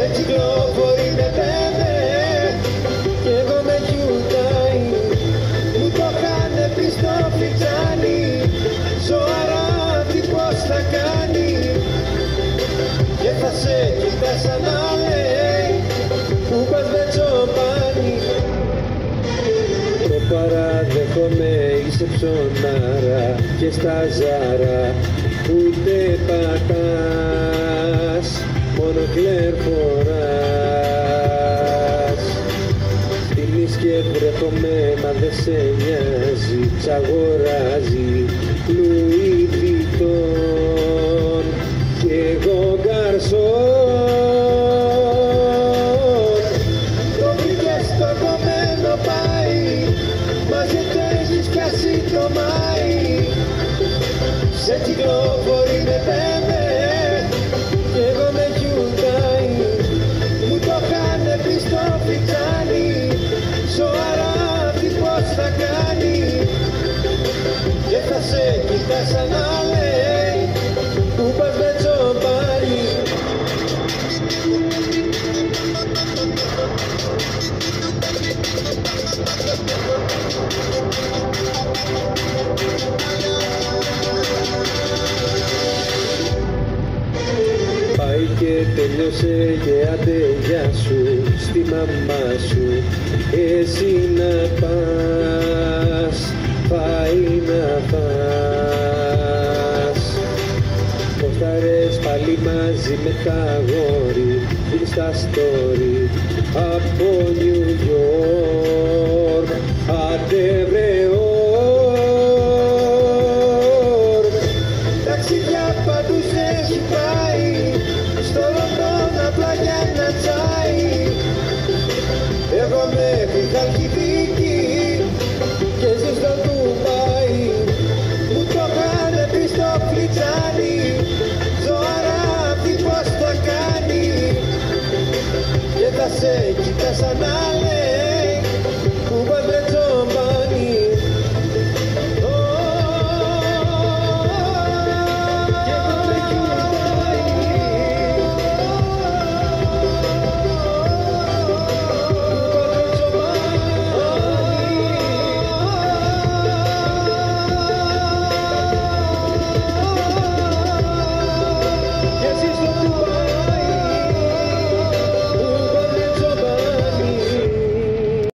κυκλοφορεί με πέμπε κι εγώ με Hyundai. Μου το είχανε πει στο φιτζάνι, ζωαρά τι πως θα κάνει και θα σε κοιτά σαν να λέει που πας με τσοπάνι. Το παραδέχομαι, είσαι ψωνάρα και στα Ζάρα ούτε πατάς, μόνο κλέρ φοράς. Στείλεις και βρέχομαι μα δεν σε νοιάζει, ξαγοράζει Louis Vuitton κι εγώ γκαρσόν. Το βρήκες στο κομμένο πάει, μαζί το έχεις πιάσει το Μάη. Σε κυκλοφορεί με πέμπε κι εγώ με Hyundai. Μου το είχανε πει στο φιτζάνι, ζωαρά τι πως θα κάνει και θα σε κοιτά σαν να λέει που πας με τσοπάνι. Πάει και τελειώσε και άντε γεια σου στη μαμά σου, εσύ να πας, πάει να πας. Ποστάρες πάλι μαζί με τα αγόρι, στα story από New York, άντε βρε